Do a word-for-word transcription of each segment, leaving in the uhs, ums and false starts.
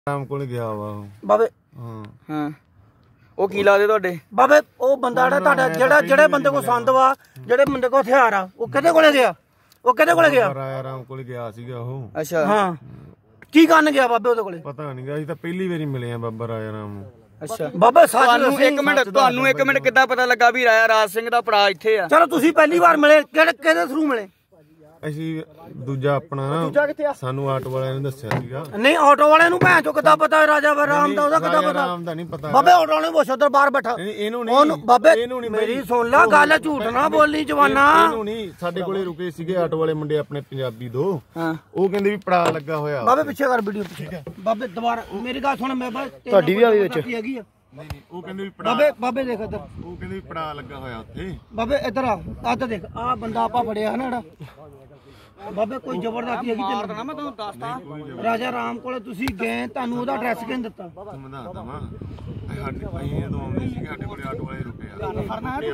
ਰਾਮ ਕੋਲ ਗਿਆ ਵਾ ਬਾਬੇ। ਹਾਂ ਹਾਂ ਉਹ ਕੀ ਲਾਦੇ ਤੁਹਾਡੇ ਬਾਬੇ? ਉਹ ਬੰਦਾ ਜਿਹੜਾ ਤੁਹਾਡਾ ਜਿਹੜਾ ਜਿਹੜੇ ਬੰਦੇ ਕੋਲ ਸੰਦ ਵਾ, ਜਿਹੜੇ ਬੰਦੇ ਕੋਲ ਹਥਿਆਰ ਆ, ਉਹ ਕਿਹਦੇ ਕੋਲੇ ਗਿਆ? ਉਹ ਕਿਹਦੇ ਕੋਲੇ ਗਿਆ? ਰਾਜਾ ਰਾਮ ਕੋਲ ਗਿਆ ਸੀਗਾ ਉਹ। ਅੱਛਾ ਹਾਂ ਕੀ ਕਰਨ ਗਿਆ ਬਾਬੇ ਉਹਦੇ ਕੋਲੇ? ਪਤਾ ਨਹੀਂ ਗਾ, ਅਸੀਂ ਤਾਂ ਪਹਿਲੀ ਵਾਰੀ ਮਿਲੇ ਆ ਬਾਬਾ ਰਾਜਾ ਰਾਮ ਨੂੰ। ਅੱਛਾ ਬਾਬਾ ਸੱਚ ਤੁਹਾਨੂੰ ਇੱਕ ਮਿੰਟ ਤੁਹਾਨੂੰ ਇੱਕ ਮਿੰਟ ਕਿੱਦਾਂ ਪਤਾ ਲੱਗਾ ਵੀ ਰਾਜਾ ਰਾਜ ਸਿੰਘ ਦਾ ਭਰਾ ਇੱਥੇ ਆ? ਚਲੋ ਤੁਸੀਂ ਪਹਿਲੀ ਵਾਰ ਮਿਲੇ, ਕਿਹੜੇ ਕਿਹਦੇ ਥਰੂ ਮਿਲੇ? ਅਸੀਂ ਦੂਜਾ ਆਪਣਾ ਨਾ ਸਾਨੂੰ ਆਟੋ ਵਾਲਿਆਂ ਨੇ ਦੱਸਿਆ ਸੀਗਾ। ਨਹੀਂ ਆਟੋ ਵਾਲੇ ਨੂੰ ਭੈਣ ਚੋ ਕਿੱਦਾਂ ਪਤਾ ਰਾਜਾ ਰਾਮ ਦਾ? ਉਹਦਾ ਕਿੱਦਾਂ ਪਤਾ? ਰਾਮ ਦਾ ਨਹੀਂ ਪਤਾ ਬਾਬੇ ਆਟੋ ਵਾਲੇ ਪੁੱਛ ਉਧਰ ਬਾਹਰ ਬੈਠਾ ਇਹਨੂੰ ਉਹਨੂੰ। ਨਹੀਂ ਬਾਬੇ ਇਹਨੂੰ ਨਹੀਂ ਮੇਰੀ ਸੁਣ ਲੈ ਗੱਲ, ਝੂਠ ਨਾ ਬੋਲੀ ਜਵਾਨਾ। ਇਹਨੂੰ ਨਹੀਂ, ਸਾਡੇ ਕੋਲੇ ਰੁਕੇ ਸੀਗੇ ਆਟੋ ਵਾਲੇ ਮੁੰਡੇ ਆਪਣੇ ਪੰਜਾਬੀ ਦੋ। ਹਾਂ ਉਹ ਕਹਿੰਦੇ ਵੀ ਪੜਾ ਲੱਗਾ ਹੋਇਆ। ਬਾਬੇ ਪਿੱਛੇ ਕਰ ਵੀਡੀਓ ਪਿੱਛੇ। ਬਾਬੇ ਦੁਬਾਰਾ ਮੇਰੀ ਗੱਲ ਸੁਣ, ਮੈਂ ਬਾਬੇ ਤੁਹਾਡੀ ਵੀ ਆਈ ਵਿੱਚ ਹੈਗੀ ਆ। ਨਹੀਂ ਨਹੀਂ ਉਹ ਕਹਿੰਦੇ ਵੀ ਪੜਾ। ਬਾਬੇ ਬਾਬੇ ਦੇਖ ਇੱਧਰ, ਉਹ ਕਹਿੰਦੇ ਵੀ ਪੜਾ ਲੱਗਾ ਹੋਇਆ ਉੱਥੇ। ਬਾਬੇ ਇੱਧਰ ਆ, ਆ ਤਾਂ ਦੇਖ ਆ ਬੰਦਾ ਆਪਾਂ ਫੜਿਆ ਨਾ ਜਿਹੜਾ। ਬਾਬੇ ਕੋਈ ਜ਼ਬਰਦਸਤੀ ਹੈਗੀ ਚੱਲਣਾ? ਮੈਂ ਤੁਹਾਨੂੰ ਦੱਸਦਾ ਰਾਜਾ ਰਾਮ ਕੋਲੇ ਤੁਸੀਂ ਗਏ, ਤੁਹਾਨੂੰ ਉਹਦਾ ਐਡਰੈਸ ਕਿਹਨੇ ਦਿੱਤਾ? ਮੈਂ ਦੱਸਦਾ ਵਾਂ ਸਾਡੇ ਅਸੀਂ ਜਦੋਂ ਆਉਂਦੇ ਸੀਗੇ ਸਾਡੇ ਕੋਲੇ ਆਟੋ ਵਾਲੇ ਰੁਕੇ ਆ।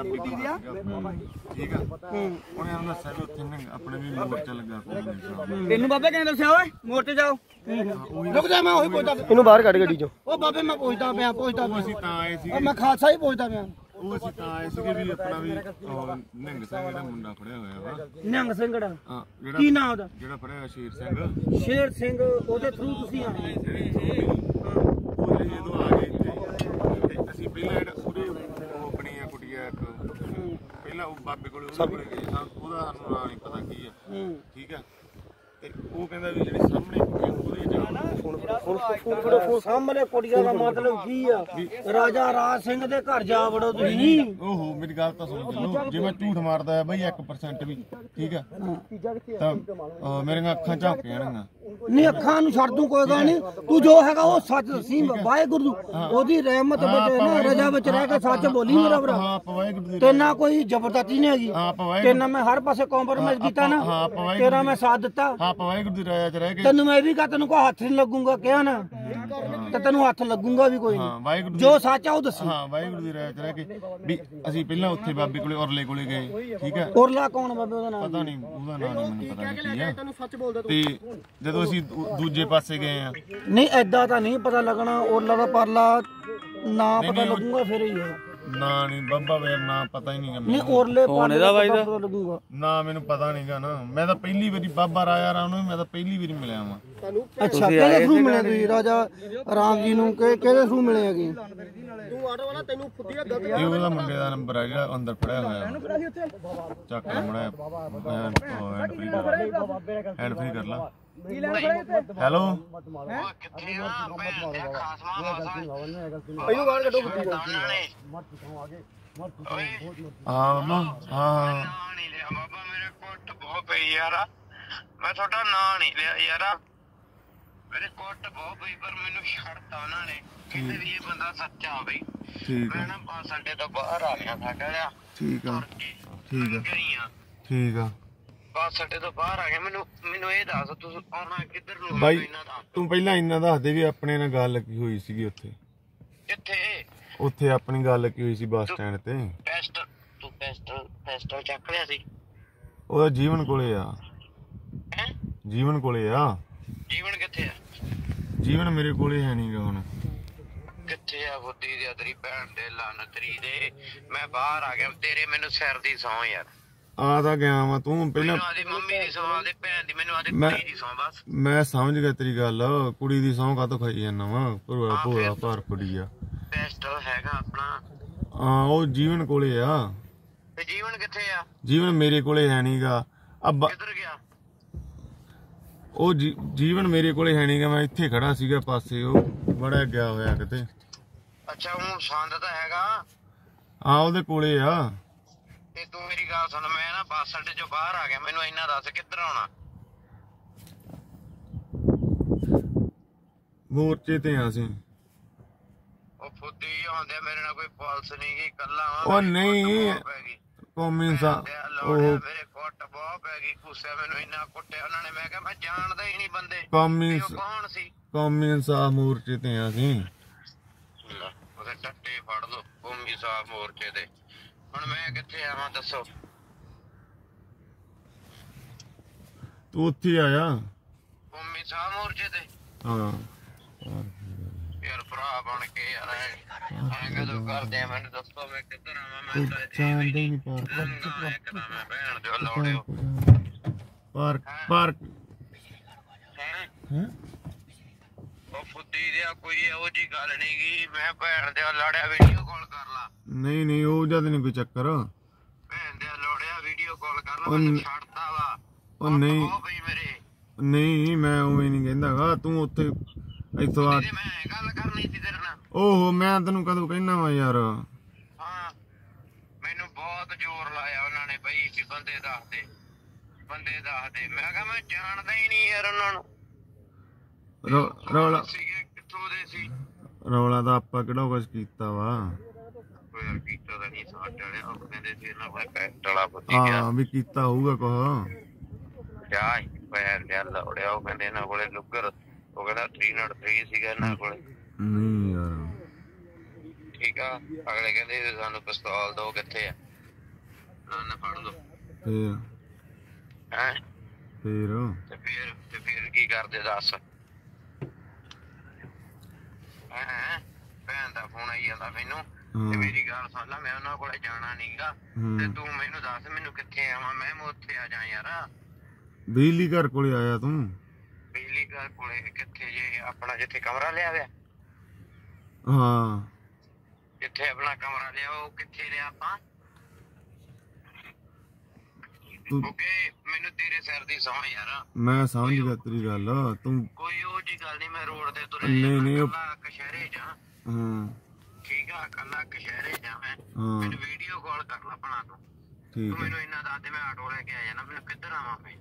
ਠੀਕ ਆ ਉਹਨੇ ਸਾਨੂੰ ਦੱਸਿਆ ਵੀ ਉੱਥੇ ਆਪਣੇ ਵੀ ਮੋਰਚਾ ਲੱਗਾ ਕੋਈ। ਤੈਨੂੰ ਬਾਬੇ ਕਿਹਨੇ ਦੱਸਿਆ ਓਏ ਮੋਰਚੇ ਜਾਓ? ਰੁਕ ਜਾ ਮੈਂ ਉਹੀ ਪੁੱਛਦਾ। ਇਹਨੂੰ ਬਾਹਰ ਕੱਢ ਗੱਡੀ ਚੋਂ। ਉਹ ਬਾਬੇ ਮੈਂ ਪੁੱਛਦਾ ਪਿਆ ਪੁੱਛਦਾ ਪਿਆ ਅਸੀਂ ਤਾਂ ਆਏ ਸੀਗੇ, ਉਹ ਮੈਂ ਖਾਲਸਾ ਹੀ ਪੁੱਛਦਾ ਪਿਆ। ਉਹ ਅਸੀਂ ਤਾਂ ਆਏ ਸੀਗੇ ਵੀ ਆਪਣਾ ਵੀ ਨਿਹੰਗ ਸਿੰਘ ਦਾ ਮੁੰਡਾ ਫੜਿਆ ਹੋਇਆ ਵਾ। ਨਿਹੰਗ ਸਿੰਘ ਦਾ ਹਾਂ ਜਿਹੜਾ ਕੀ ਨਾਂ ਉਹਦਾ? ਜਿਹੜਾ ਫੜਿਆ ਹੋਇਆ ਸ਼ੇਰ ਸਿੰਘ। ਸ਼ੇਰ ਸਿੰਘ ਉਹਦੇ ਥਰੂ ਤੁਸੀਂ ਆਏ? ਉਹ ਜਦੋਂ ਆ ਗਏ ਇੱਥੇ ਤੇ ਅਸੀਂ ਪਹਿਲਾਂ ਜਿਹੜਾ ਉਹਦੇ ਉਹ ਬਣੀ ਆ ਕੁੜੀਆ ਇੱਕ, ਪਹਿਲਾਂ ਉਹ ਬਾਬੇ ਕੋਲੇ ਉਹਦੇ ਕੋਲੇ ਗਏ ਹਾਂ, ਉਹਦਾ ਸਾਨੂੰ ਨਾਂ ਨਹੀਂ ਪਤਾ ਕੀ ਆ। ਠੀਕ ਆ ਤੇ ਉਹ ਕਹਿੰਦਾ ਵੀ ਜਿਹੜੀ ਸਾਹਮਣੇ ਕੁੜੀ ਉਹਦੇ ਜਾਓ। ਸਾਹਮਣੇ ਕੁੜੀਆਂ ਦਾ ਮਤਲਬ ਕੀ ਆ? ਰਾਜਾ ਰਾਜ ਸਿੰਘ ਦੇ ਘਰ ਜਾ ਵੜੋ ਤੁਸੀਂ। ਓਹੋ ਮੇਰੀ ਗੱਲ ਤਾਂ ਸੁਣ ਲਓ, ਜੇ ਮੈਂ ਝੂਠ ਮਾਰਦਾ ਬਈ ਇੱਕ ਪਰਸੈਂਟ ਵੀ ਠੀਕ ਆ ਤਾਂ ਮੇਰੀਆਂ ਅੱਖਾਂ ਝਾਕ ਜਾਣਗੀਆਂ। ਨਹੀਂ ਅੱਖਾਂ ਨੂੰ ਛੱਡ ਦੂੰ, ਕੋਈ ਗੱਲ ਨਹੀਂ। ਤੂੰ ਜੋ ਹੈਗਾ ਉਹ ਸੱਚ ਦੱਸੀ। ਵਾਹਿਗੁਰੂ ਉਹਦੀ ਰਹਿਮਤ ਵਿੱਚ ਨਾ ਰਜਾ ਵਿੱਚ ਰਹਿ ਕੇ ਸੱਚ ਬੋਲੀ ਮੇਰਾ ਭਰਾ। ਹਾਂ ਵਾਹਿਗੁਰੂ ਦੀ ਤੇਨਾ ਕੋਈ ਜ਼ਬਰਦਸਤੀ ਨਹੀਂ ਹੈਗੀ। ਹਾਂ ਵਾਹਿਗੁਰੂ ਤੇਨਾ ਮੈਂ ਹਰ ਪਾਸੇ ਕੰਪਰਮਾਈਜ਼ ਕੀਤਾ ਨਾ, ਤੇਰਾ ਮੈਂ ਸਾਥ ਦਿੱਤਾ। ਹਾਂ ਵਾਹਿਗੁਰੂ ਦੀ ਰਾਜ ਚ ਰਹਿ ਕੇ ਤੈਨੂੰ ਮੈਂ ਇਹ ਵੀ ਕਹਾ ਤੈਨੂੰ ਕੋਈ ਹੱਥ ਨਹੀਂ ਲੱਗੂਗਾ ਕਿਹਾ ਨਾ, ਤੇ ਤੈਨੂੰ ਹੱਥ ਲੱਗੂਗਾ ਵੀ ਕੋਈ ਹਾਂ ਨਹੀਂ। ਵਾਹਿਗੁਰੂ ਜੋ ਸੱਚ ਆ ਉਹ ਦੱਸੀ। ਹਾਂ ਵਾਹਿਗੁਰੂ ਦੀ ਰਾਜ ਚ ਰਹਿ ਕੇ ਵੀ ਅਸੀਂ ਪਹਿਲਾਂ ਉੱਥੇ ਬਾਬੇ ਕੋਲੇ ਔਰਲੇ ਕੋਲੇ ਗਏ। ਠੀਕ ਆ ਔਰਲਾ ਕੌਣ ਬਾਬੇ ਉਹਦਾ ਨਾਮ? ਪਤਾ ਨਹੀਂ ਉਹਦਾ ਨਾਮ ਨਹੀਂ ਮੈਨੂੰ ਪਤਾ ਕੀ ਆ। ਤੇ ਜਦੋਂ ਅਸੀਂ ਦੂਜੇ ਪਾਸੇ ਗਏ ਆ ਨਹੀਂ ਐਦਾਂ ਤਾਂ ਨਹੀਂ ਪਤਾ ਲੱਗਣਾ। ਔਰਲਾ ਦਾ ਪਰਲਾ ਨਾ ਪਤਾ ਲੱਗੂਗਾ ਫਿਰ ਹੀ ਹੈ। ਨਾ ਨਹੀਂ ਬਾਬਾ ਵੇਰ ਨਾ ਪਤਾ ਹੀ ਨਹੀਂ ਨਹੀਂ ਔਰਲੇ ਪਰਲੇ ਦਾ ਪਤਾ ਲੱਗੂਗਾ ਨਾ ਮੈਨੂੰ ਪਤਾ ਨਹੀਂਗਾ ਨਾ। ਮੈਂ ਤਾਂ ਪਹਿਲੀ ਵਾਰੀ ਬਾਬਾ ਰਾਜਾ ਰਾਮ ਨੂੰ ਮੈਂ ਤਾਂ ਪਹਿਲੀ ਵਾਰੀ ਮਿਲਿਆ ਵਾਂ। ਅੱਛਾ ਕਿਹਦੇ ਥਰੂ ਮਿਲੇ ਤੁਸੀਂ ਰਾਜਾ ਰਾਮ ਜੀ ਨੂੰ? ਕਿਹਦੇ ਥਰੂ ਮਿਲੇ ਹੈਗੇ? ਤੂੰ ਆਟੋ ਵਾਲਾ ਤੈਨੂੰ ਫੁੱਟੀਆ ਗਲਤ ਇਹ ਉਹਦਾ ਮੁੰਡੇ ਦਾ ਨੰਬਰ ਆ ਜਿਹੜਾ ਅੰਦਰ ਫੜਿਆ ਹੋਇਆ ਚੱਕ ਲੈ ਮੁੰਡਾ ਹੈਂਡ ਫ੍ਰੀ ਕਰ ਹੈਂਡ ਫ੍ਰੀ ਕਰ ਲਾ। ਹੈਲੋ ਕਿੱਥੇ ਆ ਭੈਣ ਦੇ ਖਾਸਮਾ ਵਾਸਾ ਇਹਨੂੰ ਬਾਹਰ ਕੱਢੋ ਕੁੱਤੀ ਹਾਂ ਮਾਮਾ ਹਾਂ ਨਾਂ ਨਹੀਂ ਲਿਆ ਬਾਬਾ, ਮੇਰੇ ਕੁੱਟ ਬਹੁਤ ਪਈ ਯਾਰ। ਮੈਂ ਤੁਹਾਡਾ ਨਾਂ ਨਹੀਂ ਲਿਆ ਯਾਰ, ਮੇਰੇ ਕੁੱਟ ਬਹੁਤ ਪਈ ਪਰ ਮੈਨੂੰ ਛੱਡਤਾ ਉਹਨਾਂ ਨੇ। ਕਹਿੰਦੇ ਵੀ ਇਹ ਬੰਦਾ ਸੱਚਾ ਬਈ। ਠੀਕ ਆ ਮੈਂ ਨਾ ਬੱਸ ਅੱਡੇ ਤੋਂ ਬਾਹਰ ਆ ਗਿਆ ਸਾਡਾ ਲਿਆ। ਠੀਕ ਆ ਠੀਕ ਆ ਗਈ ਆ ਠੀਕ ਆ ਬੱਸ ਅੱਡੇ ਤੋਂ ਬਾਹਰ ਆ ਗਿਆ। ਮੈਨੂੰ ਮੈਨੂੰ ਇਹ ਦੱਸ ਤੂੰ ਆਉਣਾ ਕਿੱਧਰ ਨੂੰ? ਬਾਈ ਇਹਨਾਂ ਦਾ ਤੂੰ ਪਹਿਲਾਂ ਇੰਨਾ ਦੱਸ ਦੇ ਵੀ ਆਪਣੇ ਨਾਲ ਗੱਲ ਕੀ ਹੋਈ ਸੀਗੀ ਉੱਥੇ? ਕਿੱਥੇ? ਉੱਥੇ ਆਪਣੀ ਗੱਲ ਕੀ ਹੋਈ ਸੀ ਬੱਸ ਸਟੈਂਡ ਤੇ? ਪੈਸਟਲ ਤੂੰ ਪੈਸਟਲ ਪੈਸਟਲ ਚੱਕ ਲਿਆ ਸੀ? ਉਹਦਾ ਜੀਵਨ ਕੋਲੇ ਆ। ਹੈਂ? ਜੀਵਨ ਕੋਲੇ ਆ। ਜੀਵਨ ਕਿੱਥੇ ਆ? ਜੀਵਨ ਮੇਰੇ ਕੋਲੇ ਹੈ ਨਹੀਂਗਾ ਹੁਣ। ਕਿੱਥੇ ਆ ਬੁੱਧੀ ਦੀ ਤੇਰੀ ਭੈਣ ਦੇ ਲਾਨਤਰੀ ਦੇ? ਮੈਂ ਬਾਹਰ ਆ ਗਿਆ। ਤੇਰੇ ਮੈਨੂੰ ਸਿਰ ਦੀ ਸੌਂ ਯਾਰ। ਆ ਤਾਂ ਗਿਆ ਵਾ ਤੂੰ ਪਹਿਲਾਂ। ਮੈਨੂੰ ਆਦੀ ਮੰਮੀ ਦੀ ਸੌਂ, ਆਦੀ ਭੈਣ ਦੀ, ਮੈਨੂੰ ਆਦੀ ਮੈਂ- ਕੁੜੀ ਦੀ ਸੌਂ ਬਸ। ਮੈਂ ਸਮਝ ਗਿਆ ਤੇਰੀ ਗੱਲ। ਕੁੜੀ ਦੀ ਸਹੁੰ ਕਾਹਤੋਂ ਖਾਈ ਜਾਂਦਾ ਵਾ? ਭੋਰਾ ਭੋਰਾ ਭਾਰ ਕੁੜੀ ਆ। ਪੈਸਟਲ ਹੈਗਾ ਆਪਣਾ। ਹਾਂ ਉਹ ਜੀਵਨ ਕੋਲੇ ਆ। ਤੇ ਜੀਵਨ ਕਿੱਥੇ ਆ? ਜੀਵਨ ਮੇਰੇ ਕੋਲੇ ਹੈ ਨਹੀਂਗਾ। ਅੱਬਾ ਕਿੱਧਰ ਗਿਆ? ਉਹ ਜੀਵਨ ਮੇਰੇ ਕੋਲੇ ਹੈ ਨਹੀਂਗਾ। ਮੈਂ ਇੱਥੇ ਖੜਾ ਸੀਗਾ ਪਾਸੇ, ਉਹ ਬੜਾ ਗਿਆ ਹੋਇਆ ਕਿਤੇ। ਅੱਛਾ ਉਹ ਸੰਦ ਤਾਂ ਹੈਗਾ। ਹਾਂ ਉਹਦੇ ਕੋਲੇ ਆ। ਤੇ ਤੂੰ ਮੇਰੀ ਗੱਲ ਸੁਣ, ਮੈਂ ਨਾ ਬੱਸ ਅੱਡੇ ਚੋਂ ਬਾਹਰ ਆ ਗਿਆ। ਮੈਨੂੰ ਇੰਨਾ ਦੱਸ ਕਿੱਧਰ ਆਉਣਾ? ਮੋਰਚੇ ਤੇ ਆ ਅਸੀਂ। ਉਹ ਫੁੱਦੀ ਆਉਂਦੇ ਮੇਰੇ ਨਾਲ ਕੋਈ ਪੁਲਿਸ ਨਹੀਂ ਗਈ, ਕੱਲਾ ਉਹ ਨਹੀਂ ਕੌਮੀ ਸਾ ਉਹ ਮੇਰੇ ਕੁੱਟ ਬਹੁਤ ਪੈ ਗਈ। ਗੁੱਸੇ ਮੈਨੂੰ ਇੰਨਾ ਕੁੱਟਿਆ ਉਹਨਾਂ ਨੇ। ਮੈਂ ਕਿਹਾ ਮੈਂ ਜਾਣਦਾ ਹੀ ਨਹੀਂ ਬੰਦੇ। ਕੌਮੀ ਕੌਣ ਸੀ? ਕੌਮੀ ਇਨਸਾਫ ਮੋਰਚੇ ਤੇ ਆ ਅਸੀਂ। ਉਹਦੇ ਟੱਟੇ ਫੜ ਲੋ ਕੌਮੀ ਇਨਸਾਫ ਮੋਰਚੇ ਤੇ। ਹੁਣ ਮੈਂ ਕਿੱਥੇ ਆਵਾਂ ਦੱਸੋ? ਤੂੰ ਉੱਥੇ ਆਇਆ ਕੌਮੀ ਇਨਸਾਫ ਮੋਰਚੇ ਤੇ? ਹਾਂ ਭਰਾ ਬਣ ਕੇ ਯਾਰ ਐਂ ਕਦੋਂ ਕਰਦੇ ਆ ਮੈਨੂੰ ਦੱਸੋ ਮੈਂ ਕਿੱਧਰ ਆਵਾਂ ਮੈਂ ਤਾਂ ਜਾਣਦੇ ਹੀ ਨਹੀਂ ਪਾਰਕ ਮੈਂ ਭੈਣ ਦੇ ਲੋੜਿਓ ਪਾਰਕ ਪਾਰਕ ਹੈਂ ਉਹ ਫੁੱਦੀ ਦਿਆ ਕੋਈ ਇਹੋ ਜੀ ਗੱਲ ਨਹੀਂ ਗੀ ਮੈਂ ਭੈਣ ਦੇ ਲੜਿਆ ਵੀਡੀਓ ਕਾਲ ਕਰ ਲਾ ਨਹੀਂ ਨਹੀਂ ਉਹ ਜਦ ਨਹੀਂ ਕੋਈ ਚੱਕਰ ਭੈਣ ਦੇ ਲੋੜਿਆ ਵੀਡੀਓ ਕਾਲ ਕਰ ਲਾ ਮੈਨੂੰ ਛੱਡਤਾ ਵਾ ਉਹ ਨਹੀਂ ਉਹ ਬਈ ਮੇਰੇ ਨਹੀਂ ਮੈਂ ਉਵੇਂ ਨਹੀਂ ਕਹਿੰਦਾਗਾ ਤੂੰ ਉੱਥੇ ਇੱਥੋਂ ਆ ਮੈਂ ਗੱਲ ਕਰਨੀ ਸੀ ਤੇਰੇ ਨਾਲ ਓਹੋ ਮੈਂ ਤੈਨੂੰ ਕਦੋਂ ਕਹਿਣਾ ਵਾ ਯਾਰ ਹਾਂ ਮੈਨੂੰ ਬਹੁਤ ਜ਼ੋਰ ਲਾਇਆ ਉਹਨਾਂ ਨੇ ਬਈ ਵੀ ਬੰਦੇ ਦੱਸਦੇ ਬੰਦੇ ਦੱਸਦੇ ਮੈਂ ਕਿਹਾ ਮੈਂ ਜਾਣਦਾ ਹੀ ਨਹੀਂ ਯਾਰ ਉਹਨਾਂ ਨੂੰ ਰੌਲਾ ਸੀਗੇ ਕਿੱਥੋਂ ਦੇ ਸੀ ਰੌਲਾ ਤਾਂ ਆਪਾਂ ਕਿਹੜਾ ਕੁਛ ਕੀਤਾ ਵਾ ਯਾਰ ਕੀਤਾ ਤਾਂ ਨਹੀਂ ਸਾਡੇ ਵਾਲੇ ਉਹ ਕਹਿੰਦੇ ਸੀ ਇਹਨਾਂ ਕੋਲ ਪੈਟ ਵਾਲਾ ਬੁੱਧੀ ਗਿਆ ਹਾਂ ਵੀ ਕੀਤਾ ਹੋਊਗਾ ਕੁਛ ਜਾ ਪੈਰ ਚੱਲ ਲੋੜਿਆ ਉਹ ਕਹਿੰਦੇ ਇਹਨਾਂ ਕੋਲੇ ਲੁੱਗਰ ਉਹ ਕਹਿੰਦਾ ਤਿੰਨ ਨੌਟ ਤਿੰਨ ਸੀਗਾ ਇਹਨਾਂ ਕੋਲੇ ਨਹੀਂ ਯਾਰ ਠੀਕ ਆ ਅਗਲੇ ਕਹਿੰਦੇ ਸਾਨੂੰ ਪਿਸਤੌਲ ਦੋ ਕਿੱਥੇ ਆ ਨਾ ਨਾ ਫੜ ਲਓ ਫੇਰ ਹੈਂ ਫੇਰ ਤੇ ਫਿਰ ਤੇ ਫਿਰ ਕੀ ਕਰਦੇ ਦੱਸ ਹੈਂ ਭੈਣ ਦਾ ਫੋਨ ਆਈ ਜਾਂਦਾ ਮੈਨੂੰ ਤੇ ਮੇਰੀ ਗੱਲ ਸੁਣ ਲੈ ਮੈਂ ਉਹਨਾਂ ਕੋਲੇ ਜਾਣਾ ਨਹੀਂਗਾ ਤੇ ਤੂੰ ਮੈਨੂੰ ਦੱਸ ਮੈਨੂੰ ਕਿੱਥੇ ਆਵਾਂ ਮੈਂ ਉੱਥੇ ਆ ਜਾ ਯਾਰ ਬਿਜਲੀ ਘਰ ਕੋਲੇ ਆਇਆ ਤੂੰ ਬਿਜਲੀ ਘਰ ਕੋਲੇ ਕਿੱਥੇ ਜੇ ਆਪਣਾ ਜਿੱਥੇ ਕਮਰਾ ਲਿਆ ਹੋਇਆ ਹਾਂ ਜਿੱਥੇ ਆਪਣਾ ਕਮਰਾ ਲਿਆ ਉਹ ਕਿੱਥੇ ਲਿਆ ਆਪਾਂ ਓਕੇ ਮੈਨੂੰ ਤੇਰੇ ਸਿਰ ਦੀ ਸੌਂ ਯਾਰ ਮੈਂ ਸਮਝ ਗਿਆ ਤੇਰੀ ਗੱਲ ਤੂੰ ਕੋਈ ਉਹ ਜੀ ਗੱਲ ਨਹੀਂ ਮੈਂ ਰੋਡ ਤੇ ਤੁਰਿਆ ਨਹੀਂ ਨਹੀਂ ਉਹ ਕਸ਼ਹਿਰੇ ਜਾ ਹਾਂ ਠੀਕ ਆ ਕੱਲਾ ਕਸ਼ਹਿਰੇ ਜਾ ਮੈਂ ਹਾਂ ਮੈਨੂੰ ਵੀਡੀਓ ਕਾਲ ਕਰ ਲਾ ਬਣਾ ਤੂੰ ਠੀਕ ਤੂੰ ਹੈ ਮੈਨੂੰ ਇੰਨਾ ਦੱਸ ਦੇ ਮੈਂ ਆਟੋ ਲੈ ਕੇ ਆ ਜਾਣਾ ਮੈਨੂੰ ਕਿੱਧਰ ਆਵਾਂ ਮੈਂ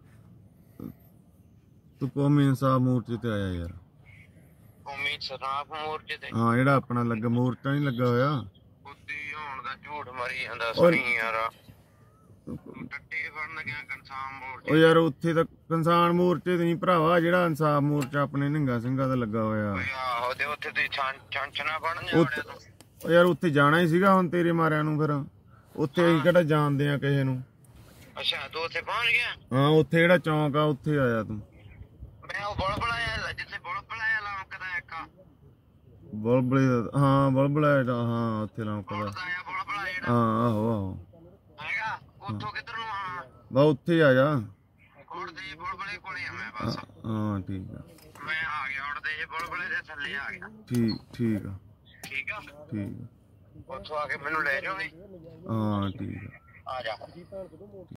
ਤੂੰ ਕੌਮੀ ਇਨਸਾਫ ਮੋਰਚੇ ਤੇ ਆਇਆ ਯਾਰ ਉਮੀਦ ਸਰਾਫ ਮੋਰਚੇ ਤੇ ਹਾਂ ਜਿਹੜਾ ਆਪਣਾ ਲੱਗਾ ਮੋਰਚਾ ਨਹੀਂ ਲੱਗਾ ਹੋਇਆ ਬੁੱਧੀ ਹੋਣ ਦਾ ਝੂਠ ਮਾਰੀ ਜਾਂਦਾ ਸਹੀ ਯਾਰ ਟੱਟੇ ਫੜਨ ਗਿਆ ਕਨਸਾਮ ਮੋਰਚੇ ਉਹ ਯਾਰ ਉੱਥੇ ਤਾਂ ਕਿਸਾਨ ਮੋਰਚੇ ਤੇ ਨਹੀਂ ਭਰਾਵਾ ਜਿਹੜਾ ਇਨਸਾਫ ਮੋਰਚਾ ਆਪਣੇ ਨਿੰਗਾ ਸਿੰਘਾਂ ਦਾ ਲੱਗਾ ਹੋਇਆ ਆਹੋ ਤੇ ਉੱਥੇ ਤੇ ਛਾਂਛਣਾ ਬਣ ਜਾਵੜਿਆ ਤੂੰ ਉਹ ਯਾਰ ਉੱਥੇ ਜਾਣਾ ਹੀ ਸੀਗਾ ਹੁਣ ਤੇਰੇ ਮਾਰਿਆਂ ਨੂੰ ਫਿਰ ਉੱਥੇ ਅਸੀਂ ਕਿਹੜਾ ਜਾਣਦੇ ਆ ਕਿਸੇ ਨੂੰ ਅੱਛਾ ਤੂੰ ਉੱਥੇ ਪਹੁੰਚ ਗਿਆ ਹਾਂ ਉੱਥੇ ਜਿਹੜਾ ਚੌਂਕ ਆ ਉੱਥੇ ਆਇਆ ਤੂੰ ਮੈਂ ਉਹ ਬੁਲਬੁਲ ਆਇਆ ਜਿੱਥੇ ਬੁਲਬੁਲ ਆਇਆ ਲੌਂਕਦਾ ਇੱਕ ਬੁਲਬੁਲੇ ਦਾ ਹਾਂ ਬੁਲਬੁਲਾ ਹਾਂ ਉੱਥੇ ਲੌਂਕਦਾ ਆਇਆ ਬੁਲਬੁਲ ਜਿਹੜਾ ਹਾਂ ਆਹੋ ਆਹੋ ਹੈਗਾ ਉੱਥੋਂ ਕਿੱਧਰ ਨੂੰ ਆਵਾਂ ਬਾ ਉੱਥੇ ਆ ਜਾ ਕੋੜ ਦੇ ਬੁਲਬੁਲੇ ਕੋਲੇ ਆ ਮੈਂ ਬਸ ਹਾਂ ਠੀਕ ਆ ਮੈਂ ਆ ਗਿਆ ਉੜਦੇ ਜੇ ਬੁਲਬੁਲੇ ਦੇ ਥੱਲੇ ਆ ਗਿਆ ਠੀਕ ਠੀਕ ਆ ਠੀਕ ਆ ਠੀਕ ਆ ਉੱਥੋਂ ਆ ਕੇ ਮੈਨੂੰ ਲੈ ਜਾਓਗੇ ਹਾਂ ਠੀਕ ਆ ਆ ਜਾ